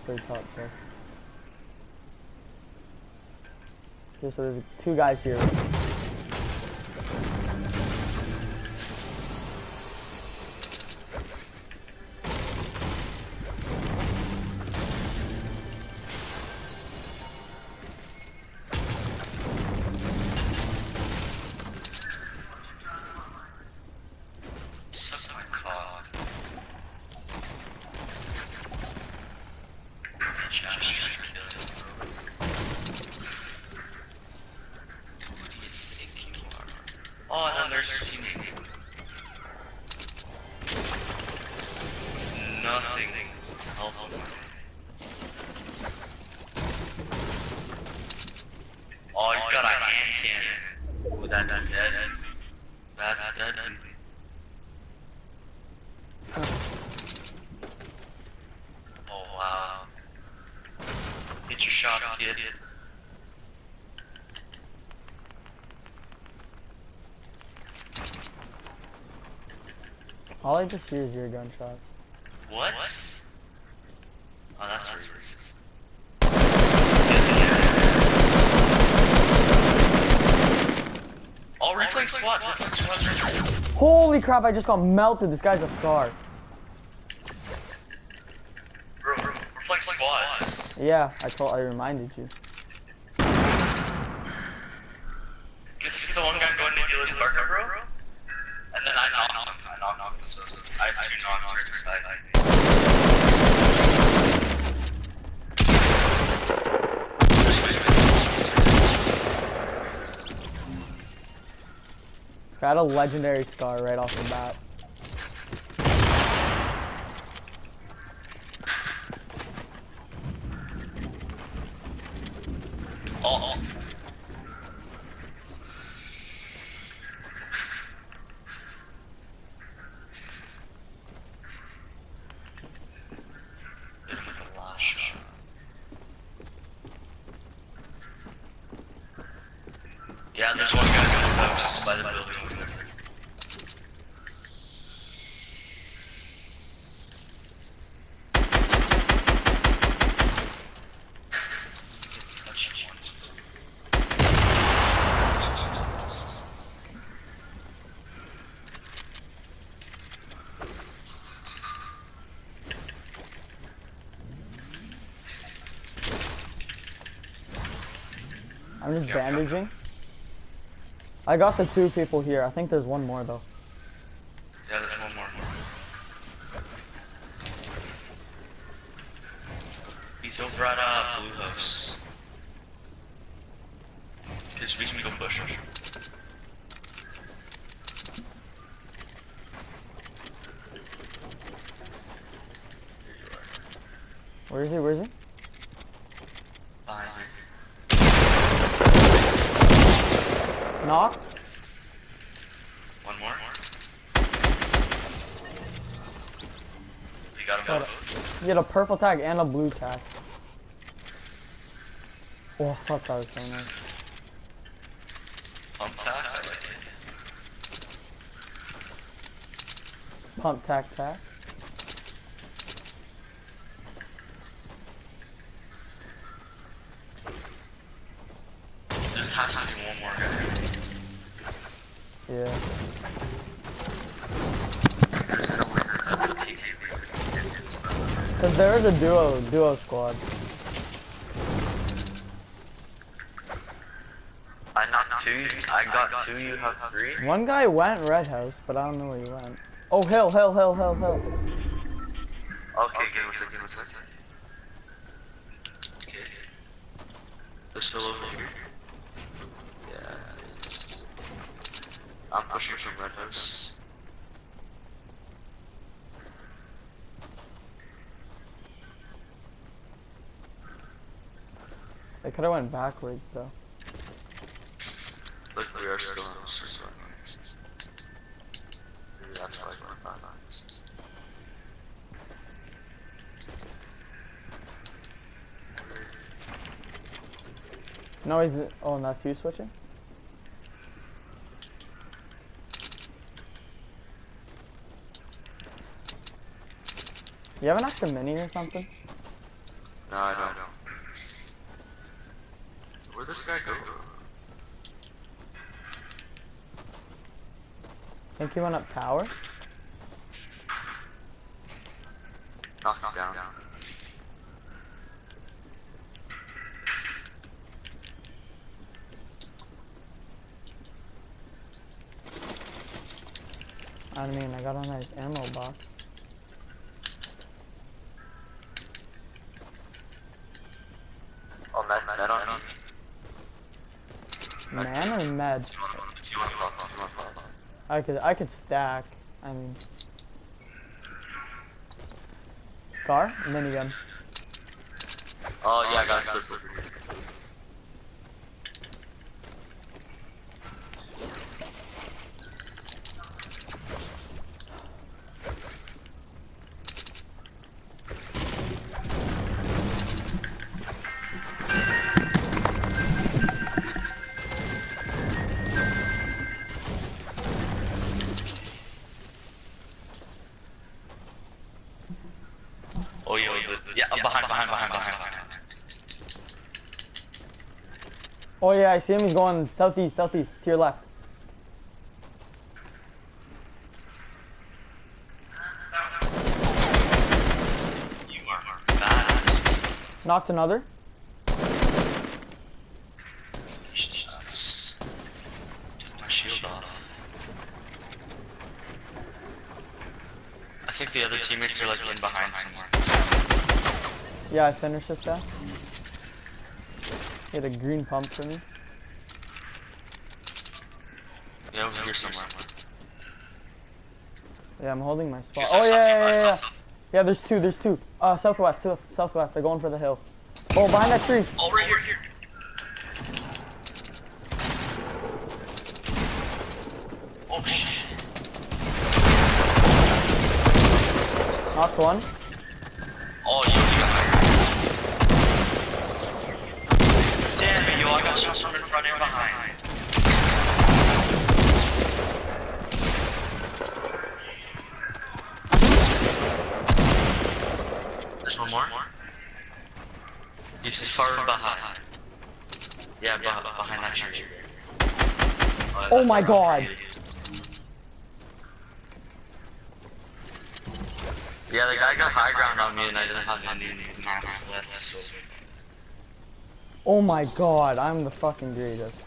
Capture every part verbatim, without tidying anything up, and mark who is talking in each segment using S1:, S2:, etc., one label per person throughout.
S1: pretty top, so. Okay, so there's two guys here.
S2: Oh, and then there's his teammate. Nothing to help him. Oh, he's got a hand cannon. Oh, that's dead. That's deadly. Oh, wow. Hit your shots, kid.
S1: All I just hear is your gunshots.
S2: What? Oh, that's racist. Oh, we're playing squads, we're playing squads right now.
S1: Holy crap, I just got melted. This guy's a scar.
S2: Bro, we're, we're playing squads.
S1: Yeah, I told, I reminded you.
S2: This is the one guy going to heal his partner, bro? And then I knocked him. I knocked him, so I have two knocks right beside me.
S1: Got a legendary scar right off the bat.
S2: Oh, oh. Yeah, there's one guy in the house by the building over there.
S1: I'm just bandaging. I got the two people here. I think there's one more though.
S2: Yeah, there's one more. He's over at uh, Blue House. Cause we can go push him.
S1: Where is he? Where is he?
S2: Behind me.
S1: Knock.
S2: One more. You got him
S1: Got
S2: both.
S1: You get a purple tag and a blue tag. Oh, I thought that was so nice.
S2: Pump tack, I like it.
S1: Pump tack tack.
S2: There has to be one more guy.
S1: Yeah. Cause there is a duo duo squad.
S2: I knocked two. I got two. You have three.
S1: One guy went red house, but I don't know where he went. Oh, hill, hill, hill, hill, hill.
S2: Okay, give me a second. Give me a second. Okay. They're still over here. Yeah. It's... I'm pushing from red house.
S1: They could have went backwards though.
S2: Look, we are still on the circle. Maybe that's why I went backwards.
S1: No, he's. Oh, that's you switching? You have an extra mini or something?
S2: No, I don't. Where'd this guy go?
S1: Think he went up tower?
S2: Knock him down.
S1: I mean, I got a nice ammo box.
S2: Oh, med, med on me.
S1: Man or med? I could, I could stack. I mean, car, minigun.
S2: Oh yeah, I got a slip. Oh yeah, yeah, yeah, behind, behind, behind, behind, behind.
S1: Oh yeah, I see him. He's going southeast, southeast, to your left.
S2: You are fast.
S1: Knocked another.
S2: Jesus. Took my shield off. I think the other teammates are like in behind somewhere.
S1: Yeah, I finished this guy. He had a green pump for me.
S2: Yeah, over here somewhere.
S1: Yeah, I'm holding my spot.
S2: Here's
S1: Oh
S2: some
S1: yeah,
S2: stuff,
S1: yeah, yeah,
S2: some
S1: yeah.
S2: stuff.
S1: Yeah, there's two, there's two. Uh, southwest, south, southwest. They're going for the hill. Oh, behind that tree.
S2: Oh, right here, here. Oh shit.
S1: Knocked one.
S2: Oh, you, you got my. Damn it, yo, I got shots from in front and behind. There's one more. He's far behind. Yeah, behind, behind that tree. Uh,
S1: Oh my god.
S2: Yeah, the guy got high ground on me and I didn't have any mats left, so...
S1: Oh my god, I'm the fucking greatest.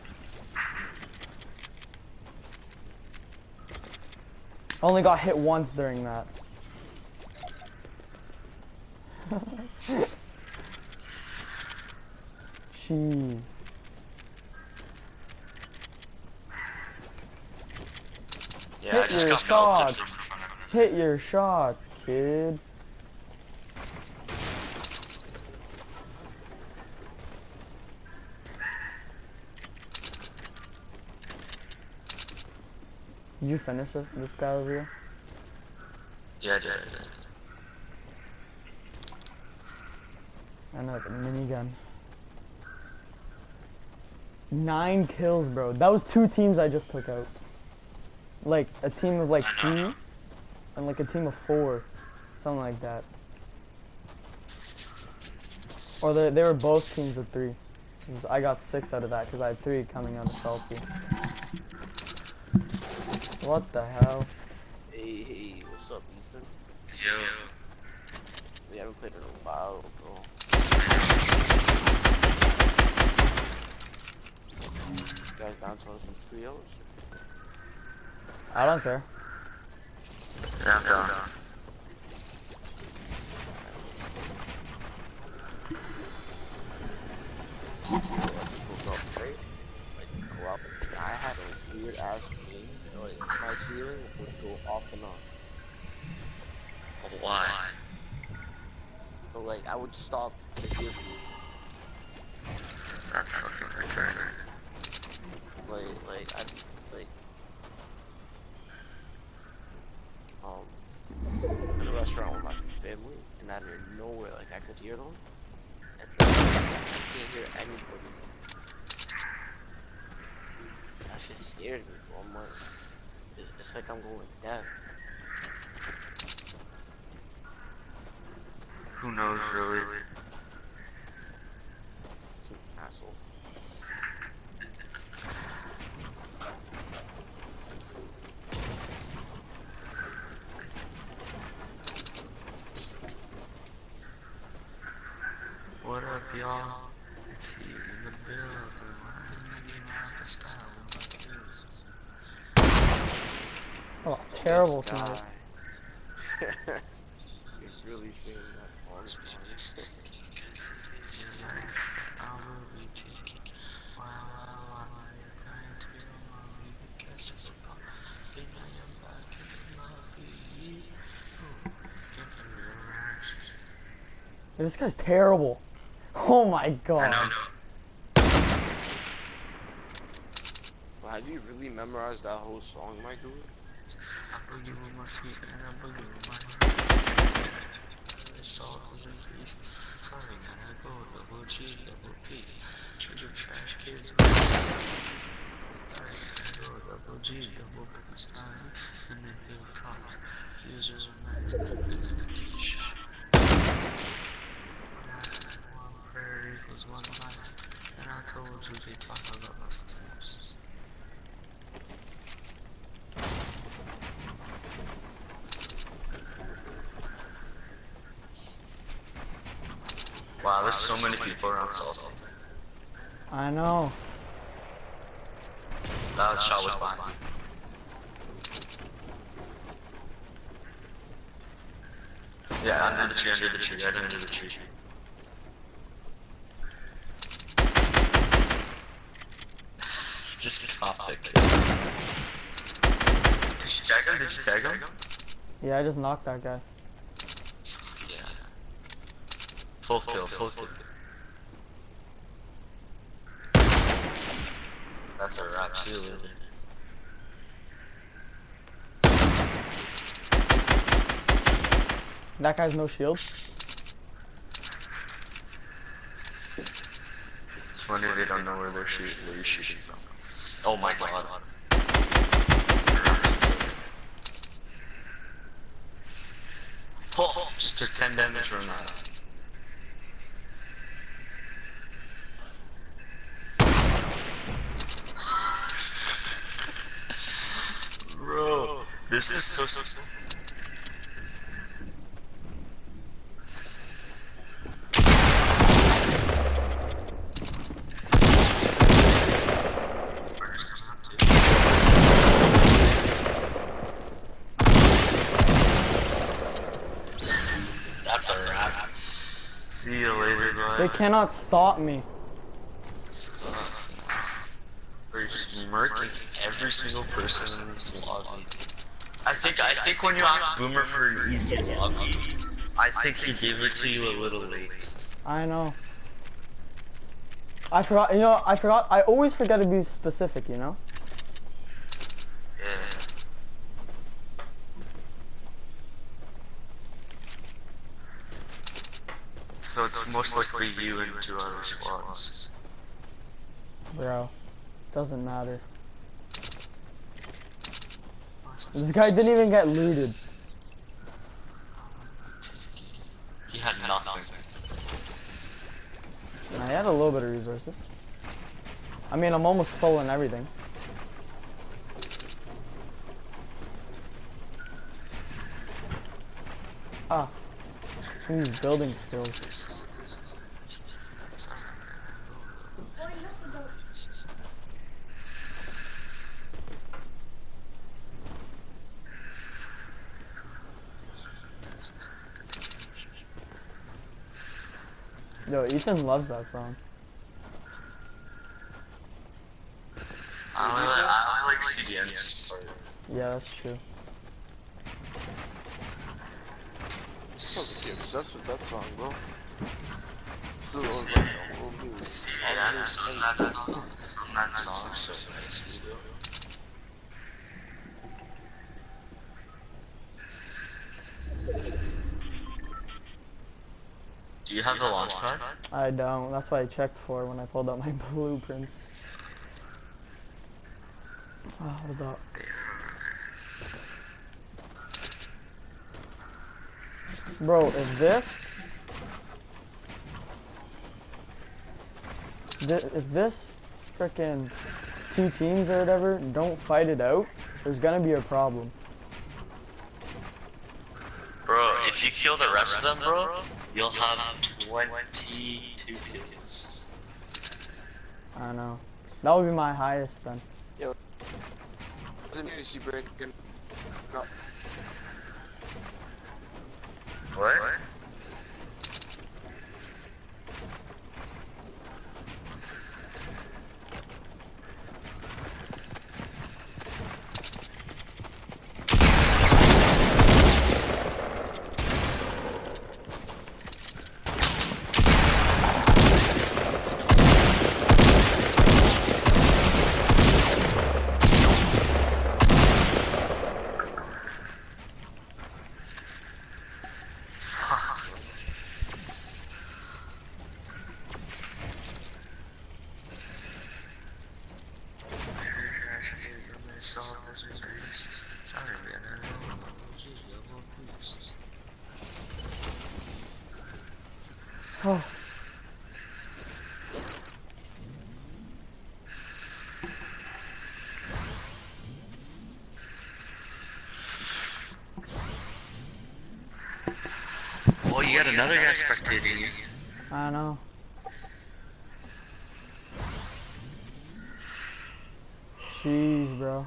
S1: Only got hit once during that. Jeez.
S2: Yeah,
S1: Hit
S2: I just
S1: your
S2: got melted
S1: shots.
S2: from in front of him.
S1: Hit your shots, kid. Did you finish this, this guy over here?
S2: Yeah, I did, I did.
S1: I know, the minigun. Nine kills, bro. That was two teams I just took out. Like, a team of like two, and like a team of four. Something like that. Or they, they were both teams of three. I got six out of that, because I had three coming out of selfie. What the hell?
S3: Hey, hey, what's up, Ethan?
S2: Yo.
S3: We haven't played in a while, bro. You guys down to some trios?
S1: I don't care.
S2: Yeah, I'm down.
S3: I just woke up, right? Like, go out. I had a weird ass dream. Like, my ceiling would go off and on.
S2: Why?
S3: But, like, I would stop to hear you.
S2: That's fucking retarded.
S3: Like, like, I, like, um, in a restaurant with my family, and out of nowhere, like, I could hear them. And then I can't hear anybody. That shit scared me, bro. I'm like, it's, it's like I'm going deaf.
S2: Who knows, really?
S3: asshole.
S2: What up, y'all? It's Easy in the building. I'm making out the style of my kills.
S1: Oh, terrible
S3: This
S1: tonight.
S3: guy. You're really seeing that all the time.
S2: I will be taking wow, wow, wow, you're going to be on my way because it's a pop. Then I am back in the lobby. Oh, jumping around.
S1: This guy's terrible. Oh my god.
S2: I know.
S3: Well, have you really memorized that whole song, my dude?
S2: I boogie with my feet and I boogie with my heart. The salt is increased. Sorry, gotta go. Double G, double P. Trigger trash kids. Go, double G, double P. Sorry. And then big tops. Users are max. Take a shot. One life, one prayer equals one life. And I told you they talk about my steps. Wow, there's so many people around Salt.
S1: I know.
S2: Loud shot was behind. Yeah, under the tree, under the tree, right under the tree. Just cop that kid. Did you tag him? Did you tag him?
S1: Yeah, I just knocked that guy.
S2: Yeah. Full kill, full kill. That's a wrap, see you later.
S1: That guy's no shield.
S2: It's funny they don't know where they're shooting, where you're shooting from. Oh my god. Oh, just took ten damage from that. Bro, this is so so so. That's a wrap. See you later, guys.
S1: They cannot stop me.
S2: We're just murking every single person in this lobby. I think I think when you asked Boomer for an easy lobby, I think he gave it to you a little late.
S1: I know. I forgot, you know, I forgot, I always forget to be specific, you know?
S2: Yeah. So it's most likely you and two other squads.
S1: Bro, doesn't matter. This guy didn't even get looted.
S2: He had nothing.
S1: Nah, he had a little bit of resources. I mean, I'm almost full and everything. Ah. These building skills. Yo, Ethan loves that song.
S2: I only like, I only like C D N's part.
S1: Yeah, that's true.
S3: Fuck yeah, that's what that song, bro. So it was like a whole new.
S2: Yeah, so that song, so that song, so nice. Do you have the launch pad?
S1: I don't. That's what I checked for when I pulled out my blueprints. Ah, hold up. Bro, is this? Th if this frickin' two teams or whatever don't fight it out, there's gonna be a problem.
S2: Bro, if you kill the rest of them, bro, you'll have twenty-two kills.
S1: I don't know. That would be my highest then.
S3: Yo, is he breaking? No.
S2: What?
S1: Oh.
S2: Oh, you got another guy spectating you.
S1: I know. Jeez, bro.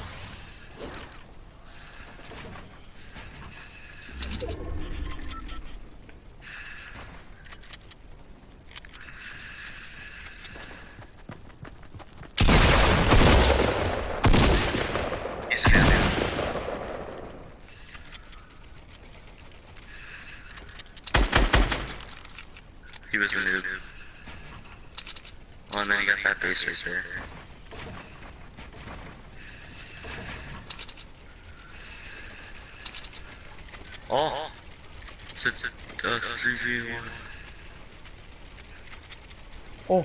S2: He's a noob. He was a noob. Oh, and then he got that base right there. Oh! It's a uh, three v one.
S1: Oh.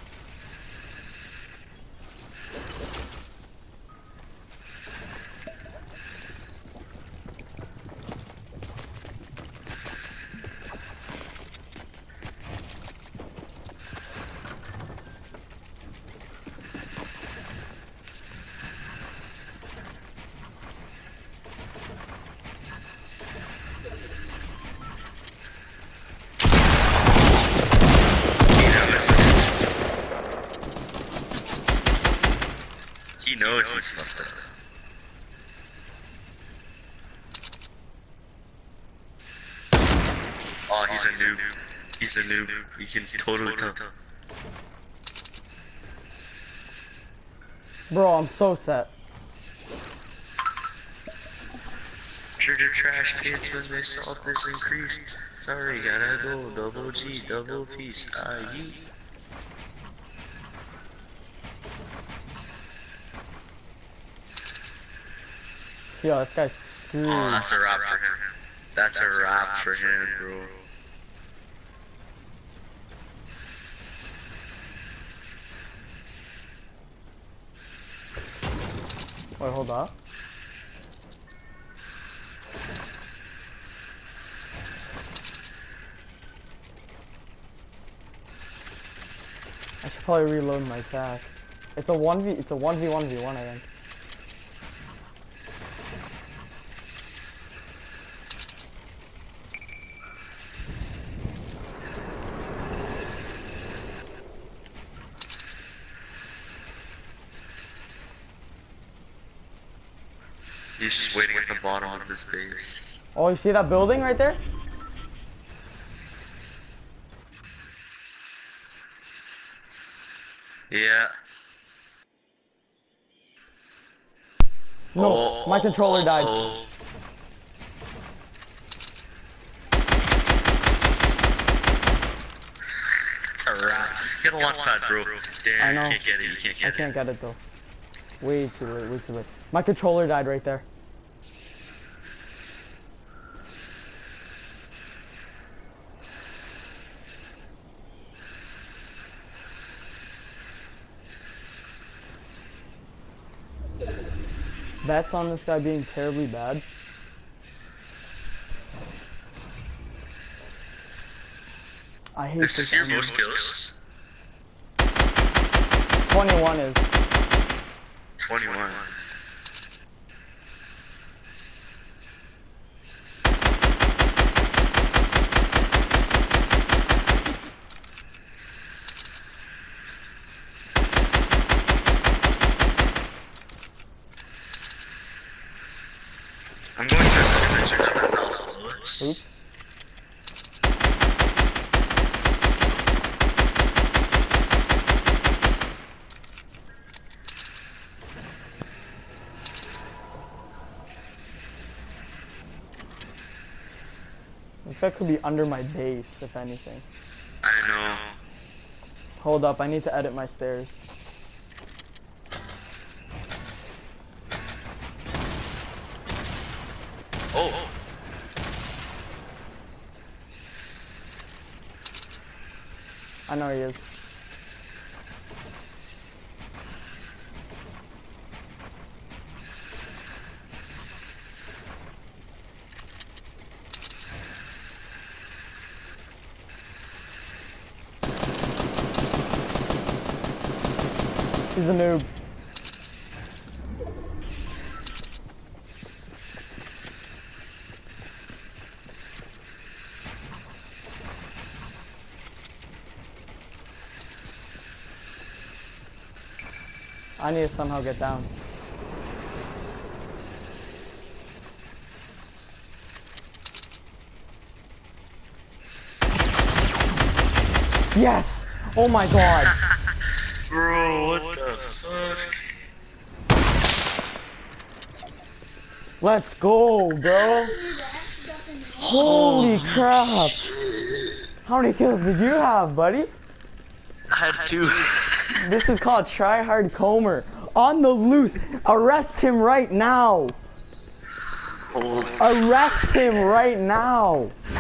S2: He knows he's fucked up. Oh, he's a noob. He's a noob. You can totally tell.
S1: Bro, I'm so set.
S2: Trigger trash kids when my salt is increased. Sorry, gotta go. Double G, double piece. I eat.
S1: Yo, this guy's screwed.
S2: Oh, that's a wrap for him. That's a wrap for him, bro.
S1: Wait, hold up. I should probably reload my pack. It's a one v. It's a one v one v one, I think.
S2: He's just waiting at the bottom of this base.
S1: Oh, you see that building right there?
S2: Yeah.
S1: No,
S2: Oh,
S1: my controller died.
S2: Oh. It's a wrap. Get a launch pad, bro. Damn,
S1: I know.
S2: you can't get it. You can't
S1: I
S2: get
S1: can't
S2: it.
S1: get it though. Way too late, way too late. My controller died right there. Bets on this guy being terribly bad. I hate
S2: This
S1: this
S2: is your
S1: game.
S2: most kills.
S1: twenty-one is.
S2: twenty-one. I'm going to assume that you're not a thousand bullets.
S1: Oops. This guy could be under my base, if anything.
S2: I know.
S1: Hold up, I need to edit my stairs.
S2: Oh.
S1: I know he is. He's a noob. I need to somehow get down. Yes! Oh my god!
S2: Bro, what the fuck?
S1: Let's go, bro! Holy crap! How many kills did you have, buddy?
S2: I had two.
S1: This is called Try Hard Comer. On the loose! Arrest him right now!
S2: Holy
S1: Arrest him right now!